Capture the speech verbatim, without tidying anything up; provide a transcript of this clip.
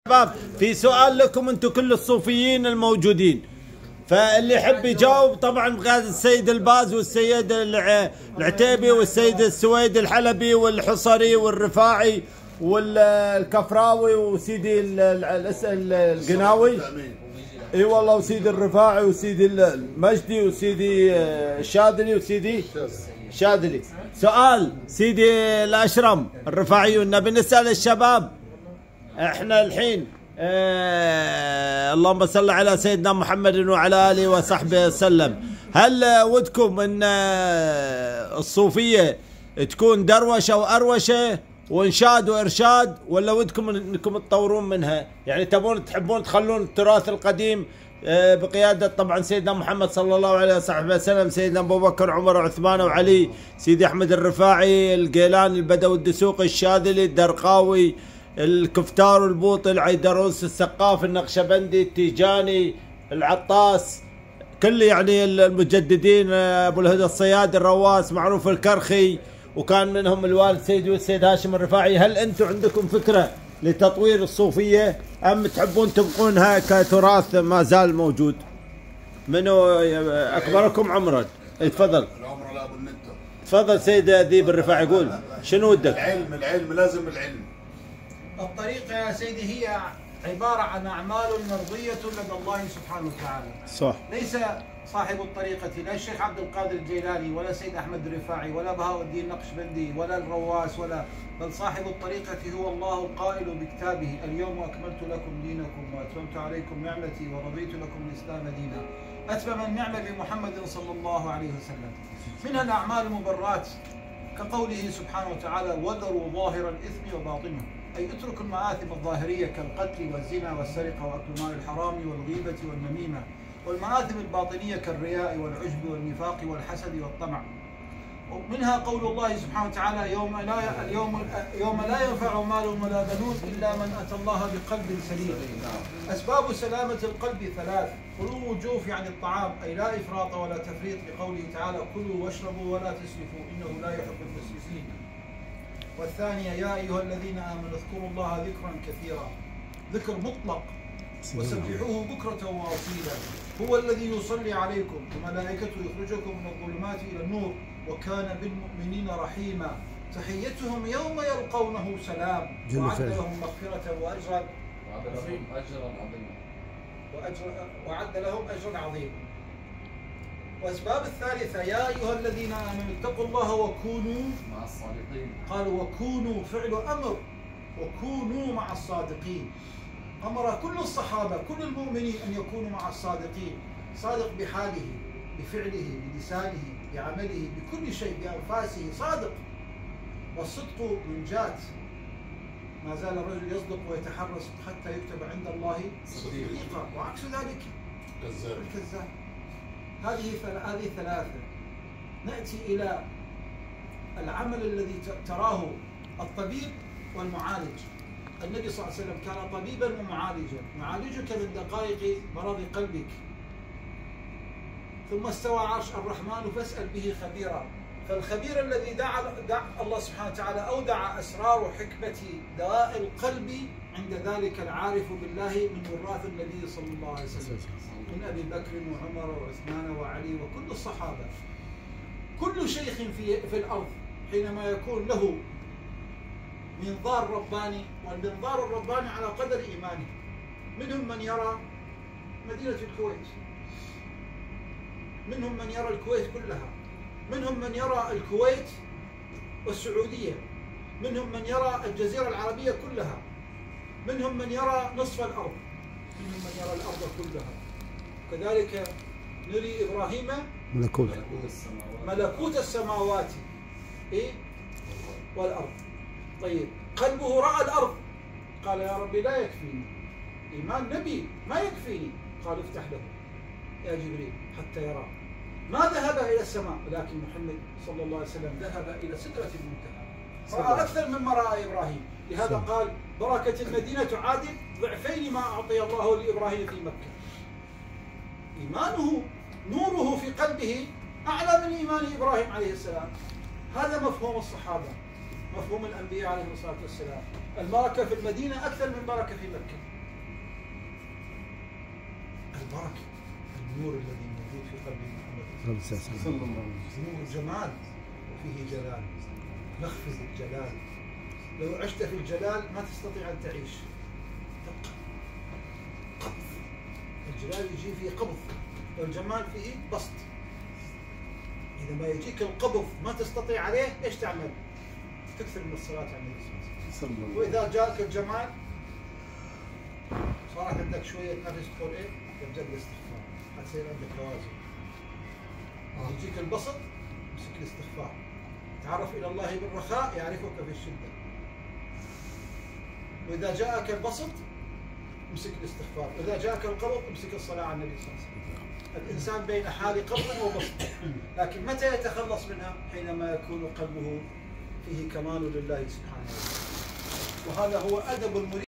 شباب في سؤال لكم انتم كل الصوفيين الموجودين، فاللي يحب يجاوب طبعا بقيادة السيد الباز والسيد العتيبي والسيد السويد الحلبي والحصري والرفاعي والكفراوي وسيدي القناوي، اي والله، وسيدي الرفاعي وسيدي المجدي وسيدي الشاذلي وسيدي الشاذلي. سؤال سيدي الاشرم الرفاعيون، نبي نسال الشباب. احنا الحين آه اللهم صل على سيدنا محمد وعلى اله وصحبه وسلم، هل ودكم ان آه الصوفيه تكون دروشه واروشه وانشاد وارشاد، ولا ودكم انكم تطورون منها؟ يعني تبون تحبون تخلون التراث القديم آه بقياده طبعا سيدنا محمد صلى الله عليه وصحبه وسلم، سيدنا ابو بكر عمر وعثمان وعلي، سيدي احمد الرفاعي، القيلاني، البدوي، الدسوقي، الشاذلي، الدرقاوي، الكفتار، البوطي، العيدروس، السقاف، النقشبندي، التيجاني، العطاس، كل يعني المجددين، ابو الهدى الصيادي، الرواس، معروف الكرخي، وكان منهم الوالد سيدي والسيد هاشم الرفاعي. هل انتم عندكم فكره لتطوير الصوفيه ام تحبون تبقونها كتراث ما زال موجود؟ منو اكبركم عمرا؟ تفضل. العمر لابو النتر. تفضل سيد ذيب الرفاعي، قول شنو ودك؟ العلم العلم لازم العلم. الطريقة يا سيدي هي عبارة عن أعمال مرضية لدى الله سبحانه وتعالى. صح. ليس صاحب الطريقة لا الشيخ عبد القادر الجيلاني ولا سيد أحمد الرفاعي ولا بهاء الدين النقشبندي ولا الرواس ولا، بل صاحب الطريقة هو الله القائل بكتابه: اليوم أكملت لكم دينكم وأتممت عليكم نعمتي ورضيت لكم الإسلام دينا. أتمم النعمة بمحمد صلى الله عليه وسلم. منها الأعمال المبرات كقوله سبحانه وتعالى: وذروا ظاهر الإثم وباطنه، أي اتركوا المآثم الظاهرية كالقتل والزنا والسرقة وأكل مال الحرام والغيبة والنميمة، والمآثم الباطنية كالرياء والعجب والنفاق والحسد والطمع. ومنها قول الله سبحانه وتعالى: يوم لا اليوم يوم لا ينفع مال ولا بنون إلا من أتى الله بقلب سليم. أسباب سلامة القلب ثلاث: خلو الجوف يعني الطعام، أي لا إفراط ولا تفريط، لقوله تعالى: كلوا واشربوا ولا تسرفوا إنه لا يحب المسرفين. والثانية: يا أيها الذين آمنوا اذكروا الله ذكرا كثيرا، ذكر مطلق، وسبحوه بكرة وأصيلا، هو الذي يصلي عليكم وملائكته يخرجكم من الظلمات إلى النور وكان بالمؤمنين رحيما، تحيتهم يوم يلقونه سلام، وأعد لهم مغفرة وأجرا عظيما وأعد لهم أجرا عظيما. وأسباب الثالثة: يا أيها الذين آمنوا اتقوا الله وكونوا مع الصادقين. قالوا وكونوا فعل أمر، وكونوا مع الصادقين. أمر كل الصحابة كل المؤمنين أن يكونوا مع الصادقين، صادق بحاله بفعله بلسانه بعمله بكل شيء بأنفاسه صادق. والصدق منجاة، ما زال الرجل يصدق ويتحرى الصدق حتى يكتب عند الله صديقا، وعكس ذلك الكذاب. هذه هذه ثلاثة. نأتي إلى العمل الذي تراه الطبيب والمعالج. النبي صلى الله عليه وسلم كان طبيبا ومعالجا، يعالجك من دقائق مرض قلبك. ثم استوى عرش الرحمن فاسأل به خبيرا. فالخبير الذي دعا, دعا الله سبحانه وتعالى أودع أسرار حكمة دواء القلب عند ذلك العارف بالله من وراث النبي صلى الله عليه وسلم، من أبي بكر وعمر وعثمان وعلي وكل الصحابة. كل شيخ في, في الأرض حينما يكون له منظار رباني، والمنظار الرباني على قدر إيمانه. منهم من يرى مدينة الكويت، منهم من يرى الكويت كلها، منهم من يرى الكويت والسعودية، منهم من يرى الجزيرة العربية كلها، منهم من يرى نصف الأرض، منهم من يرى الأرض كلها. كذلك نري إبراهيم ملكوت ملكوت السماوات إيه؟ والأرض. طيب قلبه رأى الأرض، قال يا ربي لا يكفيني، إيمان نبي ما يكفيني، قال افتح له يا جبريل حتى يرى. ما ذهب إلى السماء، ولكن محمد صلى الله عليه وسلم ذهب إلى سدرة المنتهى، رأى أكثر مما رأى إبراهيم. لهذا قال: بركة المدينة تعادل ضعفين ما أعطي الله لإبراهيم في مكة. إيمانه نوره في قلبه أعلى من إيمان إبراهيم عليه السلام. هذا مفهوم الصحابة. مفهوم الأنبياء عليهم الصلاة والسلام. البركة في المدينة أكثر من بركة في مكة. البركة النور الذي موجود في قلب محمد صلى الله عليه وسلم نور جمال وفيه جلال، نخفض الجلال. لو عشت في الجلال ما تستطيع أن تعيش، تبقى قبض. الجلال يجي فيه قبض والجمال فيه بسط. إذا ما يجيك القبض ما تستطيع عليه، إيش تعمل؟ تكثر من الصلاة على النبي صلى الله عليه وسلم. وإذا جاءك الجمال صارت عندك شوية نفس، تقول إيه؟ تبدأ بالاستغفار، حتصير عندك توازن. يجيك البسط، امسك الاستغفار. تعرف إلى الله بالرخاء يعرفك في الشدة. وإذا جاءك البسط امسك الاستغفار، وإذا جاءك القبض امسك الصلاة على النبي صلى الله عليه وسلم. الإنسان بين حال قبض وبسط، لكن متى يتخلص منها؟ حينما يكون قلبه فيه كمال لله سبحانه وتعالى. وهذا هو أدب المريد.